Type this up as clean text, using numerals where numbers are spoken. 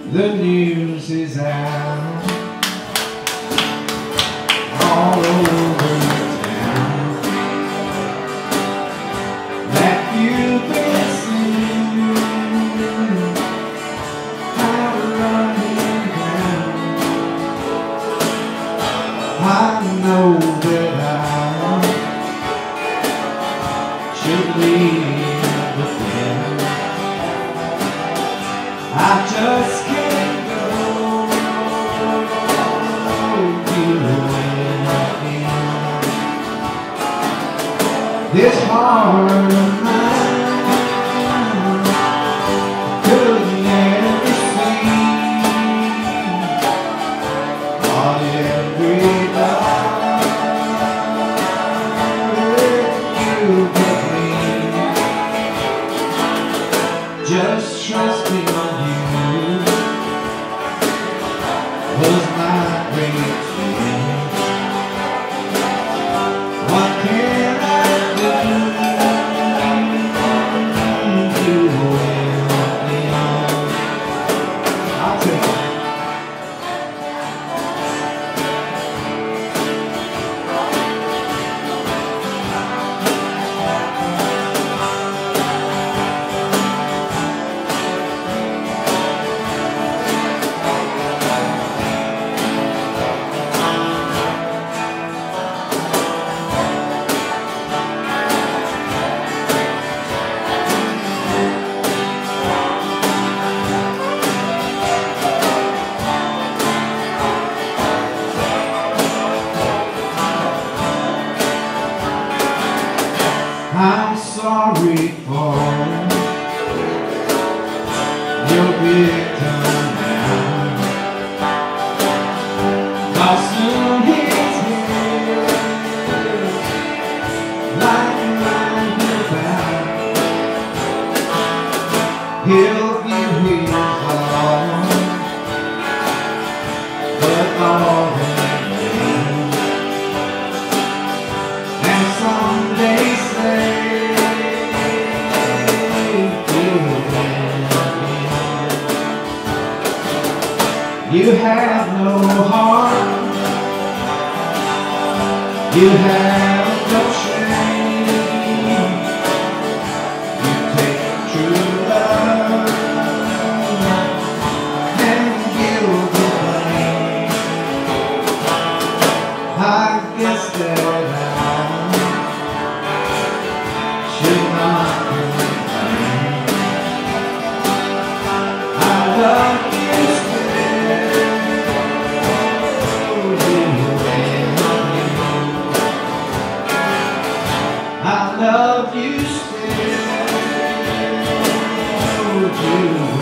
The news is out all over town that you've been seen out running down. I know that I should leave with them. I just can't go. You with me. This heart of mine could never see on every night you get me. Just trust me. Was my great fear. What can I do? You will be on. I'll take it. I'm sorry for your victim now. I'll soon his head like mine about. He'll give his all, but all in vain. And someday say you have no heart, you have no shame, you take true love and give the blame. I guess that I should not complain. I love you still. I love you still.